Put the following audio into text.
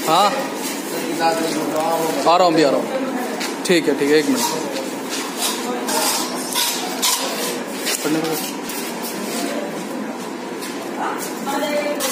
हाँ आ रहा हूँ भी आ रहा हूँ। ठीक है 1 मिनट। पढ़ने को